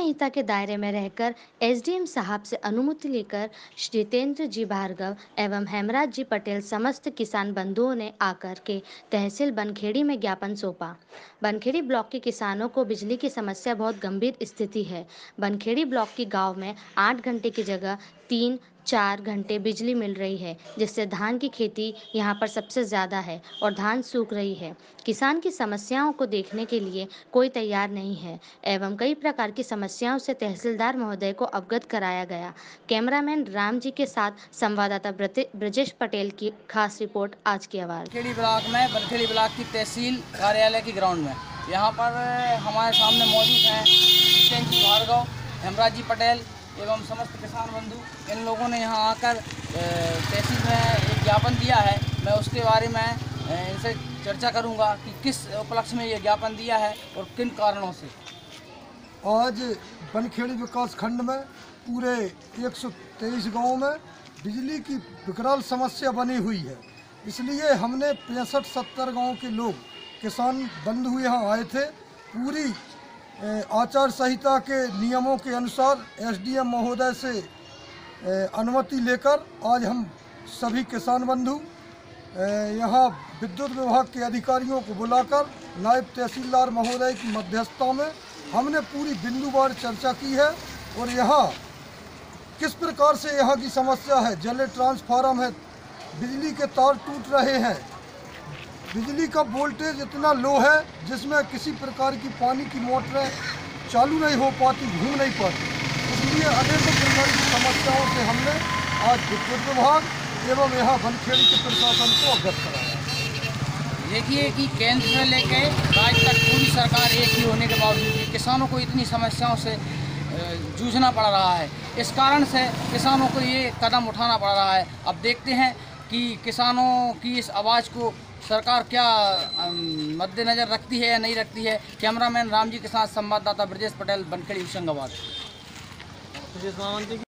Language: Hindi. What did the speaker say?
संहिता के दायरे में रहकर एसडीएम साहब से अनुमति लेकर जितेंद्र जी भार्गव एवं हेमराज जी पटेल समस्त किसान बंधुओं ने आकर के तहसील बनखेड़ी में ज्ञापन सौंपा। बनखेड़ी ब्लॉक के किसानों को बिजली की समस्या बहुत गंभीर स्थिति है। बनखेड़ी ब्लॉक के गांव में 8 घंटे की जगह 3-4 घंटे बिजली मिल रही है, जिससे धान की खेती यहाँ पर सबसे ज़्यादा है और धान सूख रही है। किसान की समस्याओं को देखने के लिए कोई तैयार नहीं है एवं कई प्रकार की समस्याओं से तहसीलदार महोदय को अवगत कराया गया। कैमरामैन राम जी के साथ संवाददाता ब्रजेश पटेल की खास रिपोर्ट आज की आवाज़। बनखेड़ी ब्लॉक की तहसील कार्यालय की ग्राउंड में यहाँ पर हमारे सामने मौजूद हैं जितेंद्र जी भार्गव, हेमराज जी पटेल एवं समस्त किसान बंधु। इन लोगों ने यहाँ आकर तहसील में एक ज्ञापन दिया है। मैं उसके बारे में इनसे चर्चा करूँगा कि किस उपलक्ष्य में ये ज्ञापन दिया है और किन कारणों से। आज बनखेड़ी विकास खंड में पूरे 123 गांवों में बिजली की विकराल समस्या बनी हुई है। इसलिए हमने 65-70 गांव के लोग किसान बंधु यहाँ आए थे। पूरी आचार संहिता के नियमों के अनुसार एसडीएम महोदय से अनुमति लेकर आज हम सभी किसान बंधु यहाँ विद्युत विभाग के अधिकारियों को बुलाकर नायब तहसीलदार महोदय की मध्यस्थता में हमने पूरी बिंदुवार चर्चा की है। और यहाँ किस प्रकार से यहाँ की समस्या है, जले ट्रांसफार्मर है, बिजली के तार टूट रहे हैं, बिजली का वोल्टेज इतना लो है जिसमें किसी प्रकार की पानी की मोटरें चालू नहीं हो पाती, घूम नहीं पाती। इसलिए अनेकों प्रकार की समस्याओं से हमने आज विद्युत विभाग एवं यहाँ बनखेड़ी के प्रशासन को अवगत कराया। देखिए कि केंद्र से लेकर राज्य तक पूरी सरकार एक ही होने के बावजूद भी किसानों को इतनी समस्याओं से जूझना पड़ रहा है। इस कारण से किसानों को ये कदम उठाना पड़ रहा है। अब देखते हैं कि किसानों की इस आवाज़ को सरकार क्या मद्देनज़र रखती है या नहीं रखती है। कैमरामैन राम जी के साथ संवाददाता ब्रजेश पटेल, बनखेड़ी, होशंगाबाद।